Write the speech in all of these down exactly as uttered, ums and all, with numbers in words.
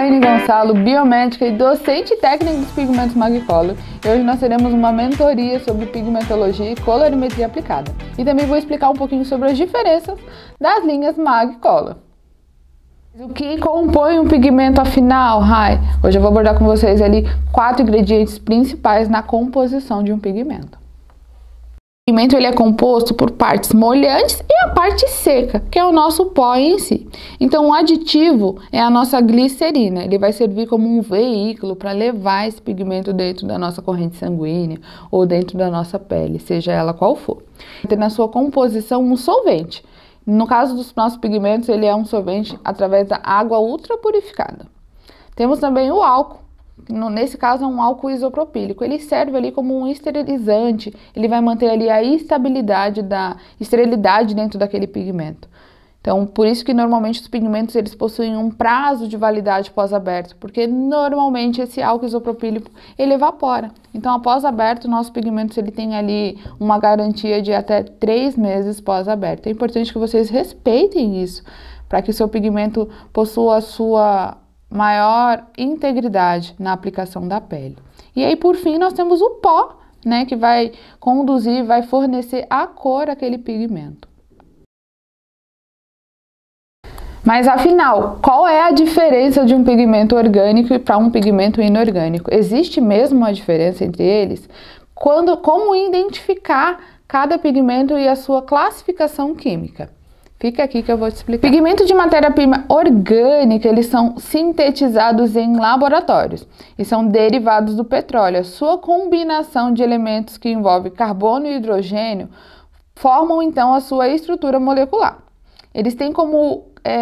Aline Gonçalo, biomédica e docente técnica dos pigmentos Magcolor. E hoje nós teremos uma mentoria sobre pigmentologia e colorimetria aplicada. E também vou explicar um pouquinho sobre as diferenças das linhas Magcolor. O que compõe um pigmento afinal? Hi. Hoje eu vou abordar com vocês ali quatro ingredientes principais na composição de um pigmento. O pigmento ele é composto por partes molhantes e a parte seca, que é o nosso pó em si. Então o aditivo é a nossa glicerina, ele vai servir como um veículo para levar esse pigmento dentro da nossa corrente sanguínea ou dentro da nossa pele, seja ela qual for. Tem na sua composição um solvente. No caso dos nossos pigmentos, ele é um solvente através da água ultrapurificada. Temos também o álcool. Nesse caso é um álcool isopropílico, ele serve ali como um esterilizante, ele vai manter ali a estabilidade da esterilidade dentro daquele pigmento. Então, por isso que normalmente os pigmentos eles possuem um prazo de validade pós-aberto, porque normalmente esse álcool isopropílico ele evapora. Então, após aberto, o nosso pigmento ele tem ali uma garantia de até três meses pós-aberto. É importante que vocês respeitem isso, para que o seu pigmento possua a sua maior integridade na aplicação da pele. E aí, por fim, nós temos o pó, né, que vai conduzir, vai fornecer a cor àquele pigmento. Mas afinal, qual é a diferença de um pigmento orgânico para um pigmento inorgânico? Existe mesmo uma diferença entre eles? Quando, como identificar cada pigmento e a sua classificação química? Fica aqui que eu vou te explicar. Pigmento de matéria-prima orgânica, eles são sintetizados em laboratórios e são derivados do petróleo. A sua combinação de elementos que envolve carbono e hidrogênio formam então a sua estrutura molecular. Eles têm como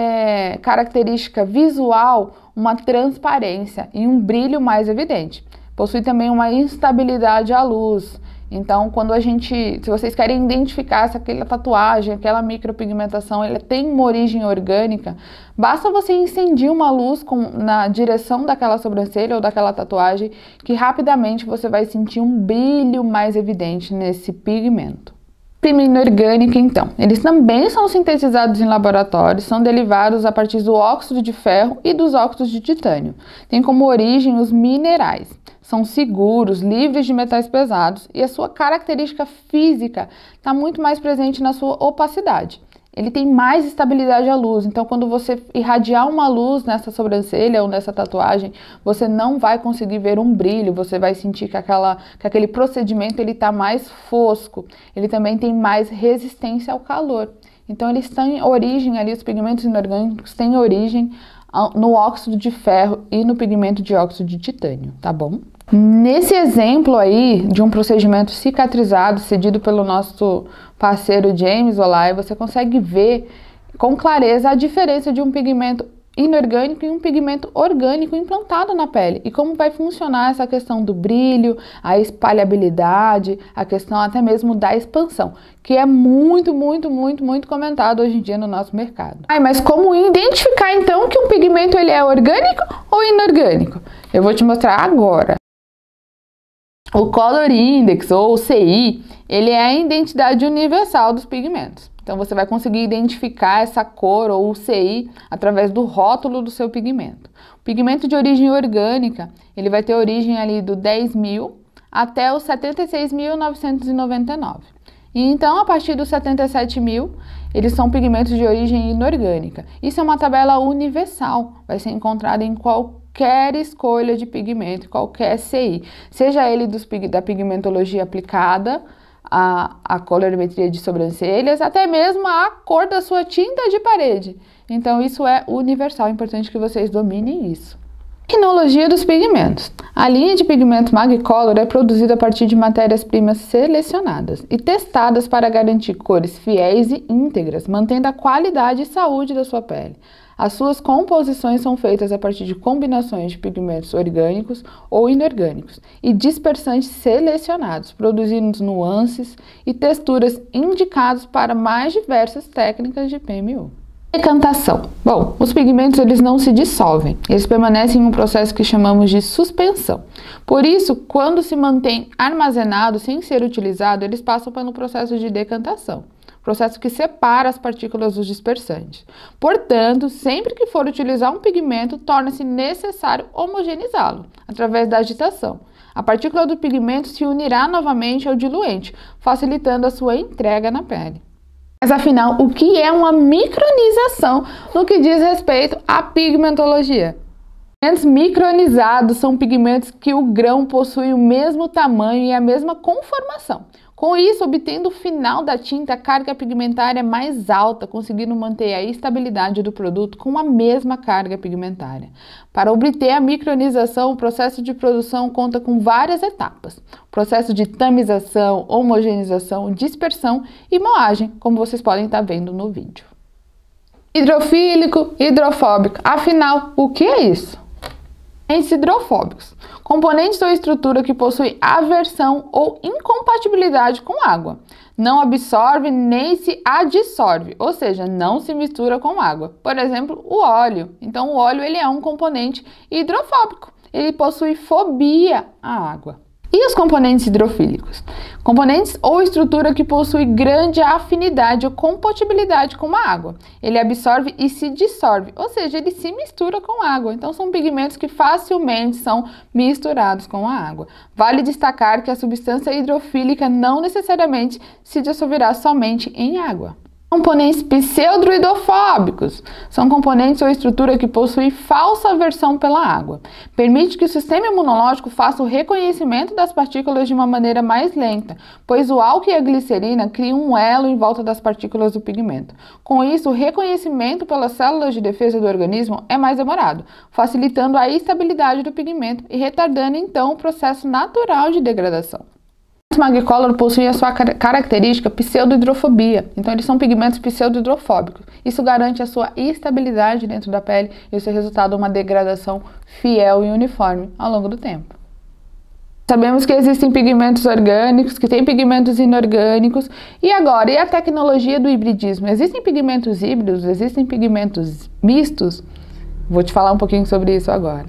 é, característica visual uma transparência e um brilho mais evidente. Possui também uma instabilidade à luz. Então, quando a gente, se vocês querem identificar se aquela tatuagem, aquela micropigmentação, ela tem uma origem orgânica, basta você incendiar uma luz com, na direção daquela sobrancelha ou daquela tatuagem, que rapidamente você vai sentir um brilho mais evidente nesse pigmento. Pigmento orgânico, então, eles também são sintetizados em laboratórios, são derivados a partir do óxido de ferro e dos óxidos de titânio. Tem como origem os minerais. São seguros, livres de metais pesados e a sua característica física está muito mais presente na sua opacidade. Ele tem mais estabilidade à luz, então quando você irradiar uma luz nessa sobrancelha ou nessa tatuagem, você não vai conseguir ver um brilho, você vai sentir que, aquela, que aquele procedimento está mais fosco. Ele também tem mais resistência ao calor. Então eles têm origem ali, os pigmentos inorgânicos têm origem no óxido de ferro e no pigmento de óxido de titânio, tá bom? Nesse exemplo aí de um procedimento cicatrizado cedido pelo nosso parceiro James Olay, você consegue ver com clareza a diferença de um pigmento inorgânico e um pigmento orgânico implantado na pele e como vai funcionar essa questão do brilho, a espalhabilidade, a questão até mesmo da expansão, que é muito, muito, muito, muito comentado hoje em dia no nosso mercado. Ai, mas como identificar então que um pigmento ele é orgânico ou inorgânico? Eu vou te mostrar agora. O Color Index, ou o C I, ele é a identidade universal dos pigmentos. Então, você vai conseguir identificar essa cor ou o C I através do rótulo do seu pigmento. O pigmento de origem orgânica, ele vai ter origem ali do dez mil até os setenta e seis mil novecentos e noventa e nove. E então, a partir dos setenta e sete mil, eles são pigmentos de origem inorgânica. Isso é uma tabela universal, vai ser encontrada em qualquer qualquer escolha de pigmento, qualquer C I, seja ele dos, da pigmentologia aplicada, a, a colorimetria de sobrancelhas, até mesmo a cor da sua tinta de parede. Então isso é universal, é importante que vocês dominem isso. Tecnologia dos pigmentos. A linha de pigmentos Magcolor é produzida a partir de matérias-primas selecionadas e testadas para garantir cores fiéis e íntegras, mantendo a qualidade e saúde da sua pele. As suas composições são feitas a partir de combinações de pigmentos orgânicos ou inorgânicos e dispersantes selecionados, produzindo nuances e texturas indicados para mais diversas técnicas de P M U. Decantação. Bom, os pigmentos eles não se dissolvem, eles permanecem em um processo que chamamos de suspensão. Por isso, quando se mantém armazenado sem ser utilizado, eles passam pelo processo de decantação. processo que separa as partículas dos dispersantes. Portanto, sempre que for utilizar um pigmento, torna-se necessário homogeneizá-lo através da agitação. A partícula do pigmento se unirá novamente ao diluente, facilitando a sua entrega na pele. Mas afinal, o que é uma micronização no que diz respeito à pigmentologia? Pigmentos micronizados são pigmentos que o grão possui o mesmo tamanho e a mesma conformação. Com isso, obtendo o final da tinta a carga pigmentária mais alta, conseguindo manter a estabilidade do produto com a mesma carga pigmentária. Para obter a micronização, o processo de produção conta com várias etapas. O processo de tamização, homogeneização, dispersão e moagem, como vocês podem estar vendo no vídeo. Hidrofílico, hidrofóbico. Afinal, o que é isso? Componentes hidrofóbicos. Componentes ou estrutura que possuem aversão ou incompatibilidade com água. Não absorve nem se adsorve, ou seja, não se mistura com água. Por exemplo, o óleo. Então, o óleo ele é um componente hidrofóbico. Ele possui fobia à água. E os componentes hidrofílicos? Componentes ou estrutura que possui grande afinidade ou compatibilidade com a água. Ele absorve e se dissolve, ou seja, ele se mistura com a água. Então, são pigmentos que facilmente são misturados com a água. Vale destacar que a substância hidrofílica não necessariamente se dissolverá somente em água. Componentes pseudo-hidrofóbicos são componentes ou estrutura que possuem falsa aversão pela água. Permite que o sistema imunológico faça o reconhecimento das partículas de uma maneira mais lenta, pois o álcool e a glicerina criam um elo em volta das partículas do pigmento. Com isso, o reconhecimento pelas células de defesa do organismo é mais demorado, facilitando a estabilidade do pigmento e retardando então o processo natural de degradação. Os Magicolor possuem a sua característica pseudo-hidrofobia, então eles são pigmentos pseudo-hidrofóbicos. Isso garante a sua estabilidade dentro da pele e o seu resultado é uma degradação fiel e uniforme ao longo do tempo. Sabemos que existem pigmentos orgânicos, que têm pigmentos inorgânicos. E agora, e a tecnologia do hibridismo? Existem pigmentos híbridos? Existem pigmentos mistos? Vou te falar um pouquinho sobre isso agora.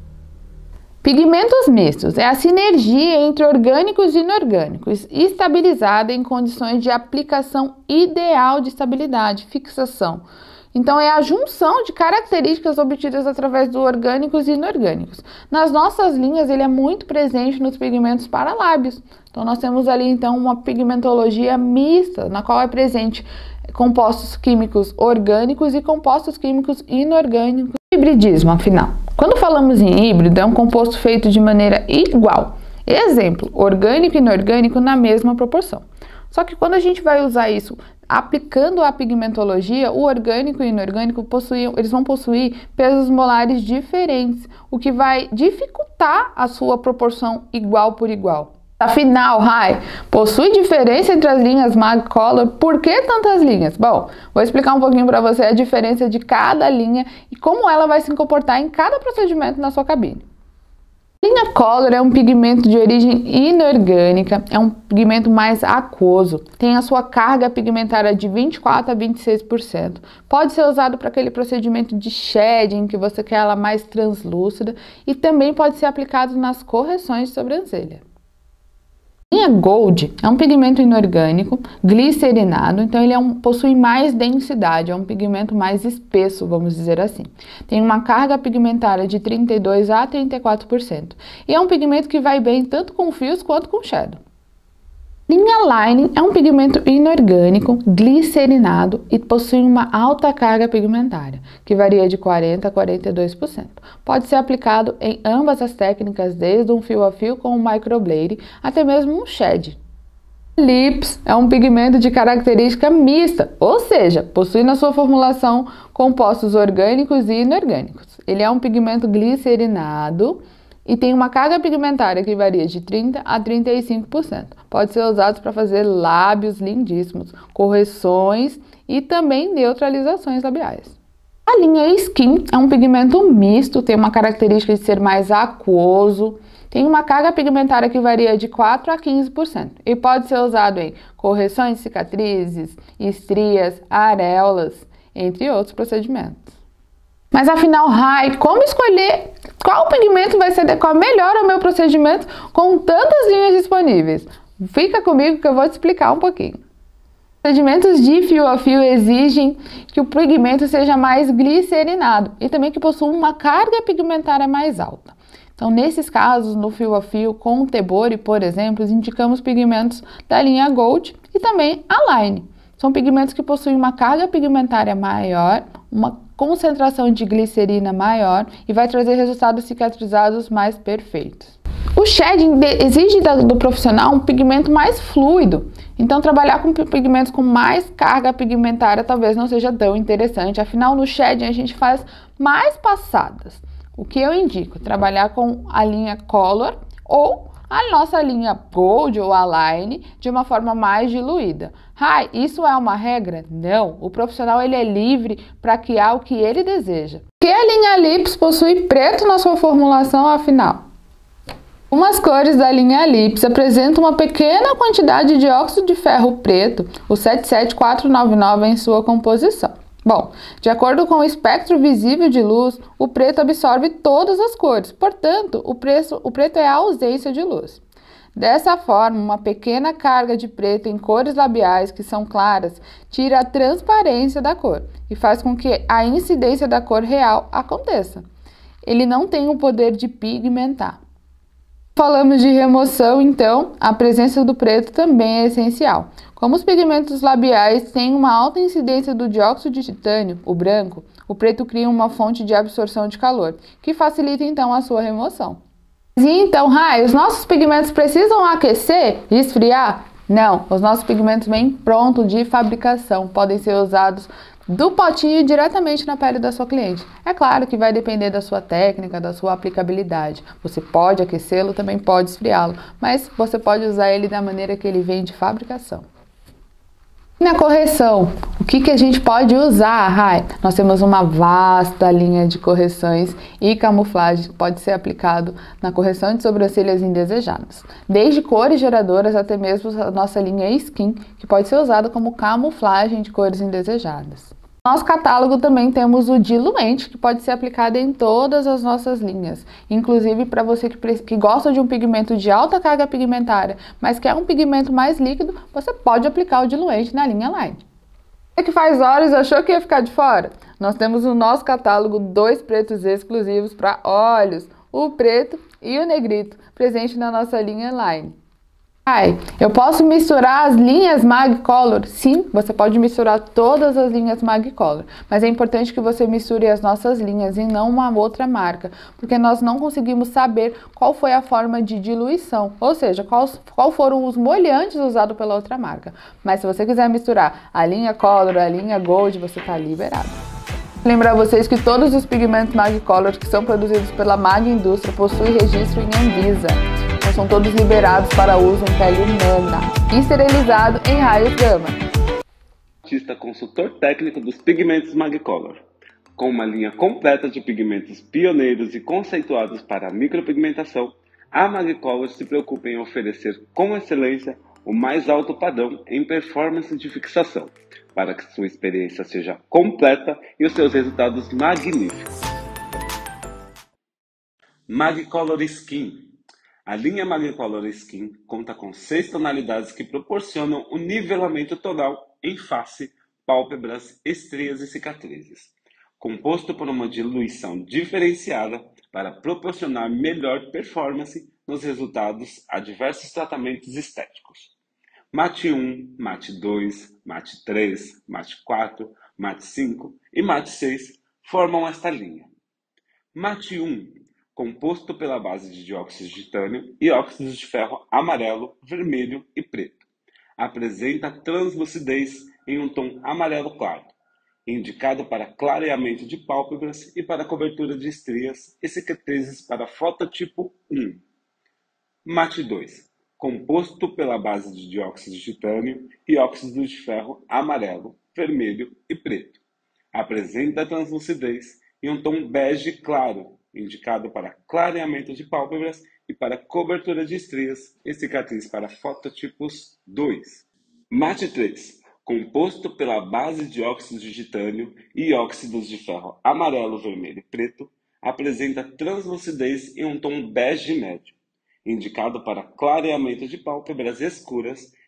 Pigmentos mistos é a sinergia entre orgânicos e inorgânicos, estabilizada em condições de aplicação ideal de estabilidade, fixação. Então, é a junção de características obtidas através dos orgânicos e inorgânicos. Nas nossas linhas, ele é muito presente nos pigmentos para lábios. Então, nós temos ali, então, uma pigmentologia mista, na qual é presente compostos químicos orgânicos e compostos químicos inorgânicos. Hibridismo, afinal. Quando falamos em híbrido, é um composto feito de maneira igual. Exemplo, orgânico e inorgânico na mesma proporção. Só que quando a gente vai usar isso aplicando a pigmentologia, o orgânico e o inorgânico possuem, eles vão possuir pesos molares diferentes, o que vai dificultar a sua proporção igual por igual. Afinal, Rai, possui diferença entre as linhas Magicolor? Por que tantas linhas? Bom, vou explicar um pouquinho para você a diferença de cada linha e como ela vai se comportar em cada procedimento na sua cabine. A linha Color é um pigmento de origem inorgânica, é um pigmento mais aquoso, tem a sua carga pigmentária de vinte e quatro a vinte e seis por cento. Pode ser usado para aquele procedimento de shading, que você quer ela mais translúcida, e também pode ser aplicado nas correções de sobrancelha. A linha Gold é um pigmento inorgânico, glicerinado, então ele é um, possui mais densidade, é um pigmento mais espesso, vamos dizer assim. Tem uma carga pigmentária de trinta e dois a trinta e quatro por cento e é um pigmento que vai bem tanto com fios quanto com shadow. Linha Lining é um pigmento inorgânico, glicerinado e possui uma alta carga pigmentária, que varia de quarenta a quarenta e dois por cento. Pode ser aplicado em ambas as técnicas, desde um fio a fio com um microblade até mesmo um shade. Lips é um pigmento de característica mista, ou seja, possui na sua formulação compostos orgânicos e inorgânicos. Ele é um pigmento glicerinado e tem uma carga pigmentária que varia de trinta a trinta e cinco por cento. Pode ser usado para fazer lábios lindíssimos, correções e também neutralizações labiais. A linha Skin é um pigmento misto, tem uma característica de ser mais aquoso, tem uma carga pigmentária que varia de quatro a quinze por cento e pode ser usado em correções de cicatrizes, estrias, areolas, entre outros procedimentos. Mas afinal, Rai, como escolher qual pigmento vai se adequar melhor ao meu procedimento com tantas linhas disponíveis? Fica comigo que eu vou te explicar um pouquinho. Procedimentos de fio a fio exigem que o pigmento seja mais glicerinado e também que possua uma carga pigmentária mais alta. Então, nesses casos, no fio a fio com Tebori, por exemplo, indicamos pigmentos da linha Gold e também Align. São pigmentos que possuem uma carga pigmentária maior, uma concentração de glicerina maior e vai trazer resultados cicatrizados mais perfeitos. O shading exige do profissional um pigmento mais fluido, então trabalhar com pigmentos com mais carga pigmentária talvez não seja tão interessante, afinal no shading a gente faz mais passadas. O que eu indico? Trabalhar com a linha Color ou a nossa linha Gold ou Align de uma forma mais diluída. Ai, isso é uma regra? Não, o profissional ele é livre para criar o que ele deseja. Por que a linha Lips possui preto na sua formulação afinal? Umas cores da linha Lips apresentam uma pequena quantidade de óxido de ferro preto, o sete sete quatro nove nove, em sua composição. Bom, de acordo com o espectro visível de luz, o preto absorve todas as cores, portanto, o, preço, o preto é a ausência de luz. Dessa forma, uma pequena carga de preto em cores labiais que são claras tira a transparência da cor e faz com que a incidência da cor real aconteça. Ele não tem o poder de pigmentar. Falamos de remoção, então, a presença do preto também é essencial. Como os pigmentos labiais têm uma alta incidência do dióxido de titânio, o branco, o preto cria uma fonte de absorção de calor, que facilita então a sua remoção. E então, Rai, os nossos pigmentos precisam aquecer e esfriar? Não, os nossos pigmentos vêm pronto de fabricação, podem ser usados do potinho diretamente na pele da sua cliente. É claro que vai depender da sua técnica, da sua aplicabilidade. Você pode aquecê-lo, também pode esfriá-lo, mas você pode usar ele da maneira que ele vem de fabricação. Na correção, o que, que a gente pode usar, Rai? Nós temos uma vasta linha de correções e camuflagem que pode ser aplicado na correção de sobrancelhas indesejadas. Desde cores geradoras até mesmo a nossa linha Skin, que pode ser usada como camuflagem de cores indesejadas. No nosso catálogo também temos o diluente, que pode ser aplicado em todas as nossas linhas, inclusive para você que, que gosta de um pigmento de alta carga pigmentária, mas quer um pigmento mais líquido, você pode aplicar o diluente na linha Line. Você que faz olhos achou que ia ficar de fora? Nós temos no nosso catálogo dois pretos exclusivos para olhos, o preto e o negrito, presente na nossa linha Line. Ai, eu posso misturar as linhas Magcolor? Sim, você pode misturar todas as linhas Magcolor, mas é importante que você misture as nossas linhas e não uma outra marca, porque nós não conseguimos saber qual foi a forma de diluição, ou seja, qual, qual foram os molhantes usados pela outra marca. Mas se você quiser misturar a linha Color, a linha Gold, você está liberado. Lembrar vocês que todos os pigmentos Magcolor que são produzidos pela Mag Indústria possuem registro em Anvisa. Então são todos liberados para uso em pele humana e esterilizado em raios gama. Artista consultor técnico dos pigmentos Magcolor. Com uma linha completa de pigmentos pioneiros e conceituados para a micropigmentação, a Magcolor se preocupa em oferecer com excelência o mais alto padrão em performance de fixação, para que sua experiência seja completa e os seus resultados magníficos. Magcolor Skin. A linha Magcolor Skin conta com seis tonalidades que proporcionam o nivelamento tonal em face, pálpebras, estrias e cicatrizes, composto por uma diluição diferenciada para proporcionar melhor performance nos resultados a diversos tratamentos estéticos. Mate um, Mate dois, Mate três, Mate quatro, Mate cinco e Mate seis formam esta linha. Mate um, composto pela base de dióxido de titânio e óxidos de ferro amarelo, vermelho e preto. Apresenta translucidez em um tom amarelo claro, indicado para clareamento de pálpebras e para cobertura de estrias e cicatrizes para fototipo um. Mate dois, composto pela base de dióxido de titânio e óxidos de ferro amarelo, vermelho e preto. Apresenta translucidez em um tom bege claro, indicado para clareamento de pálpebras e para cobertura de estrias e cicatrizes para fototipos dois. Mate três, composto pela base de óxidos de titânio e óxidos de ferro amarelo, vermelho e preto, apresenta translucidez em um tom bege médio, indicado para clareamento de pálpebras escuras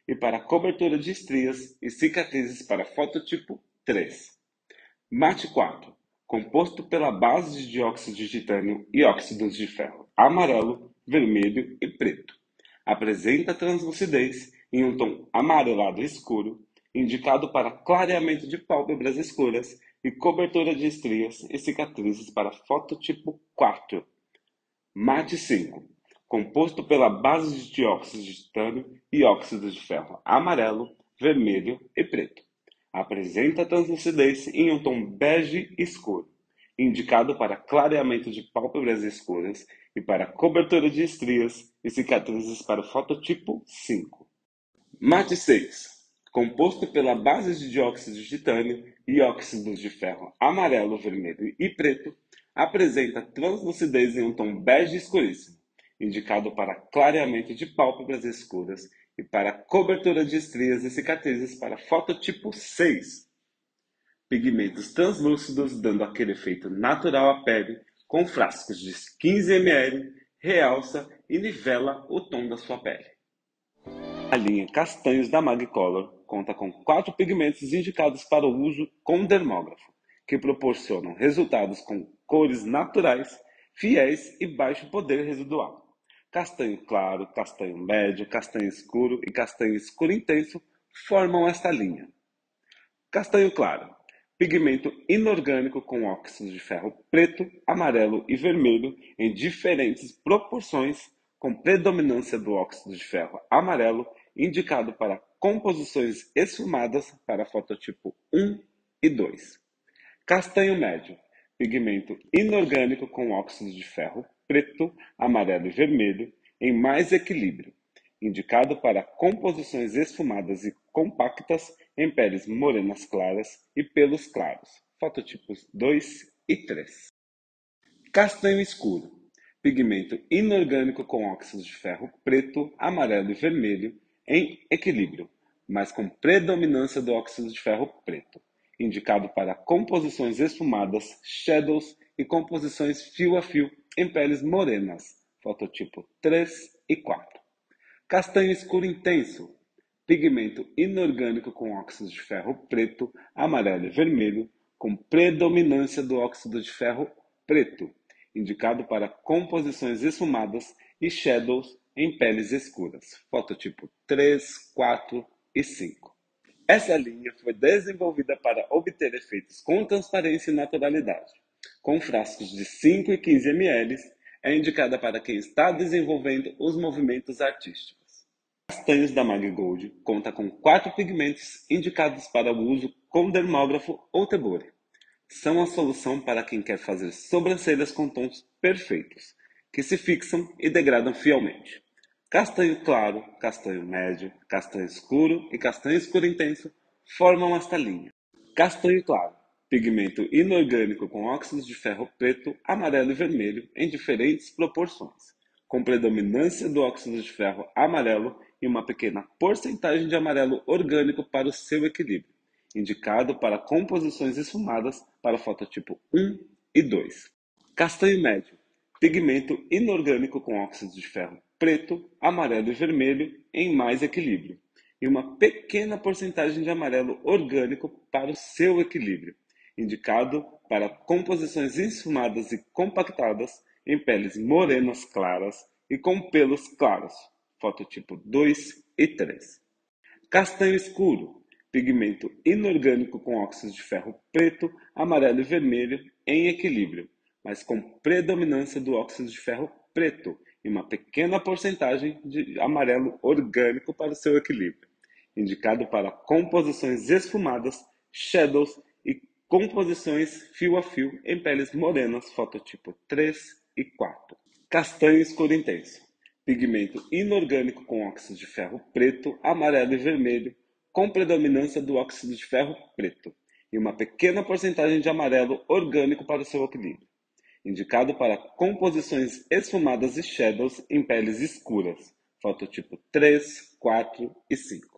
e para cobertura de estrias e cicatrizes para fototipo três. Mate quatro, composto pela base de dióxido de titânio e óxidos de ferro amarelo, vermelho e preto. Apresenta translucidez em um tom amarelado escuro, indicado para clareamento de pálpebras escuras e cobertura de estrias e cicatrizes para fototipo quatro. Mate cinco, composto pela base de dióxido de titânio e óxidos de ferro amarelo, vermelho e preto. Apresenta translucidez em um tom bege escuro, indicado para clareamento de pálpebras escuras e para cobertura de estrias e cicatrizes para fototipo cinco. Mate seis, composto pela base de dióxido de titânio e óxidos de ferro amarelo, vermelho e preto, apresenta translucidez em um tom bege escuríssimo, indicado para clareamento de pálpebras escuras e para cobertura de estrias e cicatrizes para fototipo seis. Pigmentos translúcidos dando aquele efeito natural à pele, com frascos de quinze mililitros, realça e nivela o tom da sua pele. A linha Castanhos da Magicolor conta com quatro pigmentos indicados para o uso com dermógrafo, que proporcionam resultados com cores naturais, fiéis e baixo poder residual. Castanho claro, castanho médio, castanho escuro e castanho escuro intenso formam esta linha. Castanho claro, pigmento inorgânico com óxidos de ferro preto, amarelo e vermelho em diferentes proporções, com predominância do óxido de ferro amarelo, indicado para composições esfumadas para fototipo um e dois. Castanho médio, pigmento inorgânico com óxidos de ferro preto, amarelo e vermelho em mais equilíbrio, indicado para composições esfumadas e compactas em peles morenas claras e pelos claros, fototipos dois e três. Castanho escuro, pigmento inorgânico com óxidos de ferro preto, amarelo e vermelho em equilíbrio, mas com predominância do óxido de ferro preto, indicado para composições esfumadas, shadows e composições fio a fio em peles morenas, fototipo três e quatro. Castanho escuro intenso, pigmento inorgânico com óxidos de ferro preto, amarelo e vermelho, com predominância do óxido de ferro preto, indicado para composições esfumadas e shadows em peles escuras, fototipo três, quatro e cinco. Essa linha foi desenvolvida para obter efeitos com transparência e naturalidade. Com frascos de cinco e quinze mililitros, é indicada para quem está desenvolvendo os movimentos artísticos. Castanhos da Magigold conta com quatro pigmentos indicados para o uso com dermógrafo ou tebore. São a solução para quem quer fazer sobrancelhas com tons perfeitos, que se fixam e degradam fielmente. Castanho claro, castanho médio, castanho escuro e castanho escuro intenso formam esta linha. Castanho claro, pigmento inorgânico com óxidos de ferro preto, amarelo e vermelho em diferentes proporções, com predominância do óxido de ferro amarelo e uma pequena porcentagem de amarelo orgânico para o seu equilíbrio, indicado para composições esfumadas para fototipo um e dois. Castanho médio, pigmento inorgânico com óxidos de ferro preto, amarelo e vermelho em mais equilíbrio, e uma pequena porcentagem de amarelo orgânico para o seu equilíbrio, indicado para composições esfumadas e compactadas em peles morenas claras e com pelos claros, fototipo dois e três. Castanho escuro, pigmento inorgânico com óxidos de ferro preto, amarelo e vermelho em equilíbrio, mas com predominância do óxido de ferro preto e uma pequena porcentagem de amarelo orgânico para o seu equilíbrio, indicado para composições esfumadas, shadows e composições fio a fio em peles morenas, fototipo três e quatro. Castanho escuro intenso, pigmento inorgânico com óxido de ferro preto, amarelo e vermelho, com predominância do óxido de ferro preto e uma pequena porcentagem de amarelo orgânico para o seu equilíbrio, indicado para composições esfumadas e shadows em peles escuras, fototipo três, quatro e cinco.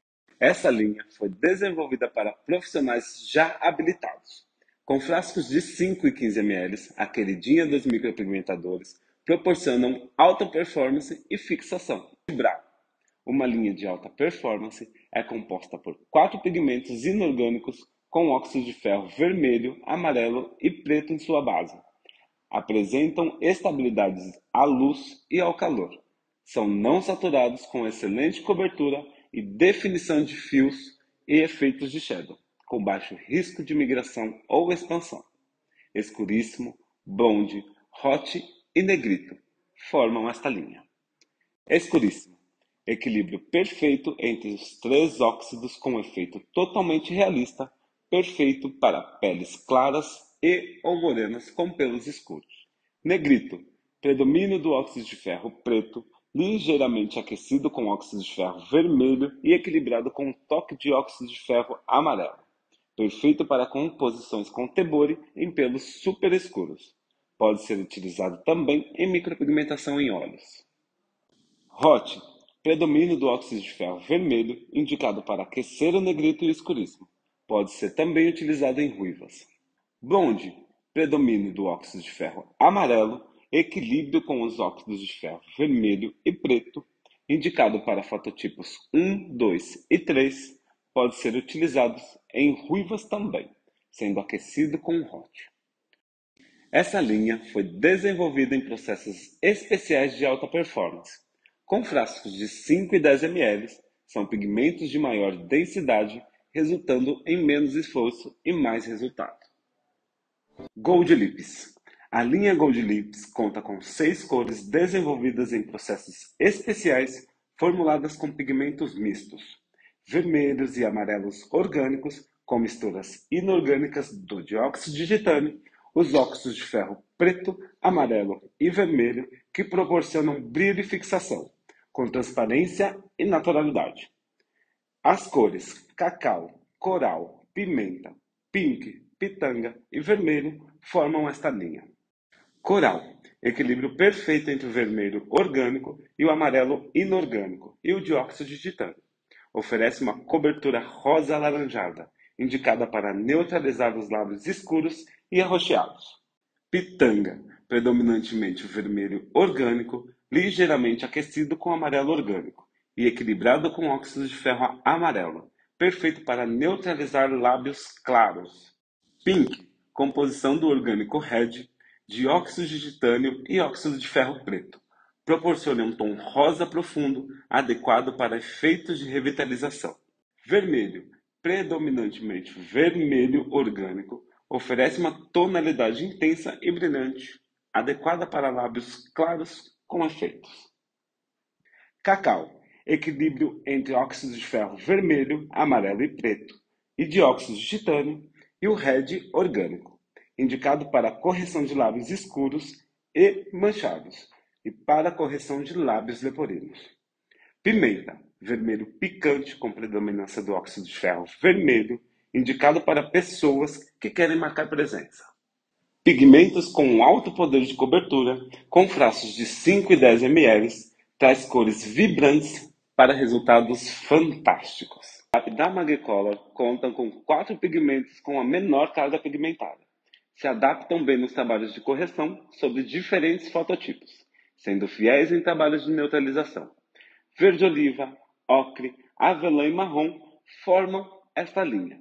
Essa linha foi desenvolvida para profissionais já habilitados. Com frascos de cinco e quinze mililitros, a queridinha dos micropigmentadores proporcionam alta performance e fixação. Branco. Uma linha de alta performance é composta por quatro pigmentos inorgânicos com óxido de ferro vermelho, amarelo e preto em sua base. Apresentam estabilidades à luz e ao calor. São não saturados com excelente cobertura e definição de fios e efeitos de shadow, com baixo risco de migração ou expansão. Escuríssimo, blonde, hot e negrito formam esta linha. Escuríssimo. Equilíbrio perfeito entre os três óxidos com efeito totalmente realista, perfeito para peles claras e ou morenas com pelos escuros. Negrito. Predomínio do óxido de ferro preto, ligeiramente aquecido com óxido de ferro vermelho e equilibrado com um toque de óxido de ferro amarelo. Perfeito para composições com tebore em pelos super escuros. Pode ser utilizado também em micropigmentação em olhos. Hot. Predomínio do óxido de ferro vermelho, indicado para aquecer o negrito e o escuríssimo. Pode ser também utilizado em ruivas. Blonde. Predomínio do óxido de ferro amarelo, equilíbrio com os óxidos de ferro vermelho e preto, indicado para fototipos um, dois e três, pode ser utilizado em ruivas também, sendo aquecido com hot. Essa linha foi desenvolvida em processos especiais de alta performance. Com frascos de cinco e dez mililitros, são pigmentos de maior densidade, resultando em menos esforço e mais resultado. Gold Lips. A linha Gold Lips conta com seis cores desenvolvidas em processos especiais, formuladas com pigmentos mistos, vermelhos e amarelos orgânicos, com misturas inorgânicas do dióxido de titânio, os óxidos de ferro preto, amarelo e vermelho, que proporcionam brilho e fixação, com transparência e naturalidade. As cores cacau, coral, pimenta, pink, pitanga e vermelho formam esta linha. Coral, equilíbrio perfeito entre o vermelho orgânico e o amarelo inorgânico e o dióxido de titânio. Oferece uma cobertura rosa alaranjada, indicada para neutralizar os lábios escuros e arroxeados. Pitanga, predominantemente o vermelho orgânico, ligeiramente aquecido com amarelo orgânico e equilibrado com óxido de ferro amarelo, perfeito para neutralizar lábios claros. Pink, composição do orgânico red, dióxido de titânio e óxido de ferro preto. Proporciona um tom rosa profundo, adequado para efeitos de revitalização. Vermelho, predominantemente vermelho orgânico, oferece uma tonalidade intensa e brilhante, adequada para lábios claros com efeitos. Cacau, equilíbrio entre óxido de ferro vermelho, amarelo e preto, e dióxido de titânio, e o red orgânico, indicado para correção de lábios escuros e manchados, e para correção de lábios leporenos. Pimenta, vermelho picante com predominância do óxido de ferro vermelho, indicado para pessoas que querem marcar presença. Pigmentos com alto poder de cobertura, com frascos de cinco e dez mililitros, traz cores vibrantes para resultados fantásticos. A da Magicolor contam com quatro pigmentos com a menor carga pigmentada. Se adaptam bem nos trabalhos de correção sobre diferentes fototipos, sendo fiéis em trabalhos de neutralização. Verde-oliva, ocre, avelã e marrom formam esta linha.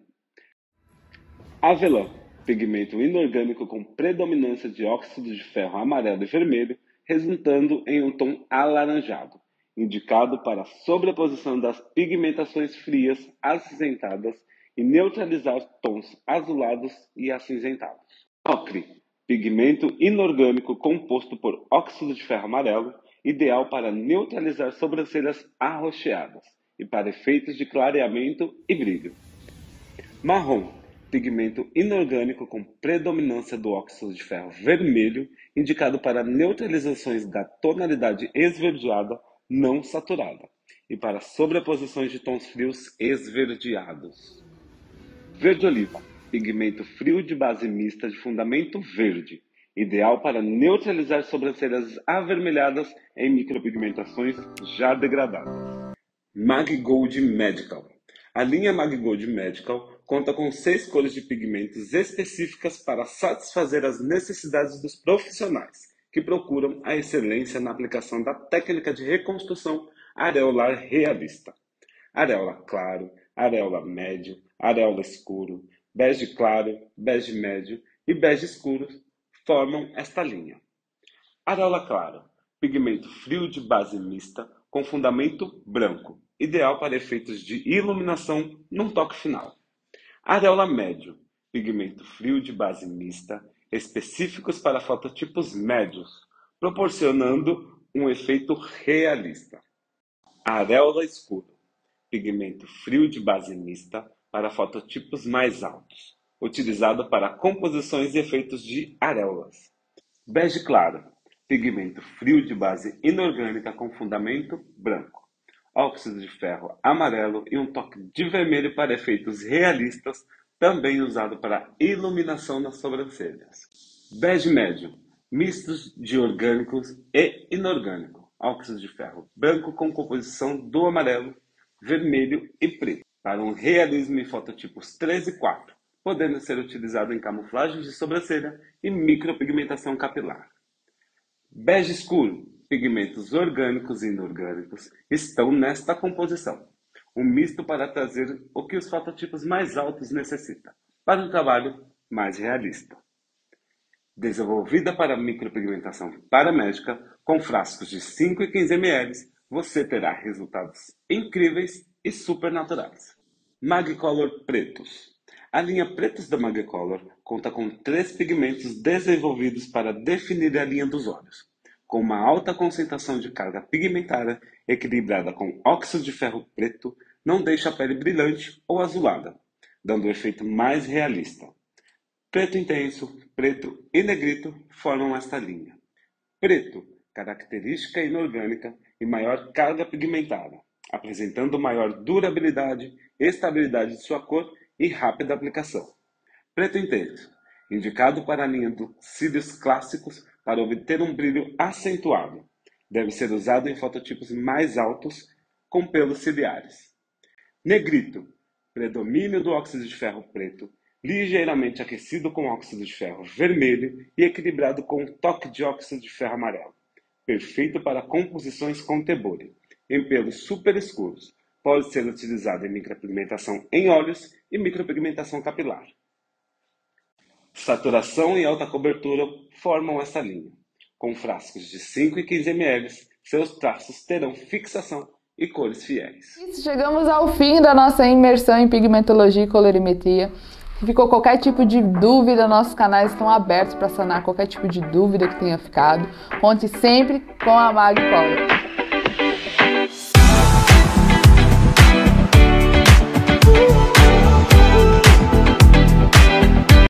Avelã, pigmento inorgânico com predominância de óxido de ferro amarelo e vermelho, resultando em um tom alaranjado, indicado para a sobreposição das pigmentações frias acinzentadas e neutralizar tons azulados e acinzentados. Ocre, pigmento inorgânico composto por óxido de ferro amarelo, ideal para neutralizar sobrancelhas arroxeadas e para efeitos de clareamento e brilho. Marrom, pigmento inorgânico com predominância do óxido de ferro vermelho, indicado para neutralizações da tonalidade esverdeada não saturada e para sobreposições de tons frios esverdeados. Verde-oliva, pigmento frio de base mista de fundamento verde, ideal para neutralizar sobrancelhas avermelhadas em micropigmentações já degradadas. Magigold Medical. A linha Magigold Medical conta com seis cores de pigmentos específicas para satisfazer as necessidades dos profissionais que procuram a excelência na aplicação da técnica de reconstrução areolar realista. Areola claro, areola médio, areola escuro, bege claro, bege médio e bege escuro formam esta linha. Areola claro, pigmento frio de base mista com fundamento branco, ideal para efeitos de iluminação num toque final. Areola médio, pigmento frio de base mista, específicos para fototipos médios, proporcionando um efeito realista. Areola escuro, pigmento frio de base mista para fototipos mais altos, utilizado para composições e efeitos de areolas. Bege claro, pigmento frio de base inorgânica com fundamento branco, óxido de ferro amarelo e um toque de vermelho para efeitos realistas, também usado para iluminação nas sobrancelhas. Bege médio, mistos de orgânicos e inorgânico, óxido de ferro branco com composição do amarelo, vermelho e preto, para um realismo em fototipos três e quatro, podendo ser utilizado em camuflagem de sobrancelha e micropigmentação capilar. Bege escuro, pigmentos orgânicos e inorgânicos estão nesta composição, um misto para trazer o que os fototipos mais altos necessitam, para um trabalho mais realista. Desenvolvida para micropigmentação paramédica, com frascos de cinco e quinze mililitros, você terá resultados incríveis e supernaturais. Magicolor Pretos. A linha Pretos da Magicolor conta com três pigmentos desenvolvidos para definir a linha dos olhos, com uma alta concentração de carga pigmentada equilibrada com óxido de ferro preto, não deixa a pele brilhante ou azulada, dando um efeito mais realista. Preto intenso, preto e negrito formam esta linha. Preto, característica inorgânica e maior carga pigmentada, apresentando maior durabilidade, estabilidade de sua cor e rápida aplicação. Preto intenso, indicado para a linha dos cílios clássicos para obter um brilho acentuado. Deve ser usado em fototipos mais altos com pelos ciliares. Negrito, predomínio do óxido de ferro preto, ligeiramente aquecido com óxido de ferro vermelho e equilibrado com um toque de óxido de ferro amarelo. Perfeito para composições com tebore, em pelos super escuros. Pode ser utilizado em micropigmentação em olhos e micropigmentação capilar. Saturação e alta cobertura formam essa linha. Com frascos de cinco e quinze mililitros, seus traços terão fixação e cores fiéis. Isso, chegamos ao fim da nossa imersão em pigmentologia e colorimetria. Se ficou qualquer tipo de dúvida, nossos canais estão abertos para sanar qualquer tipo de dúvida que tenha ficado. Conte sempre com a Magicolor.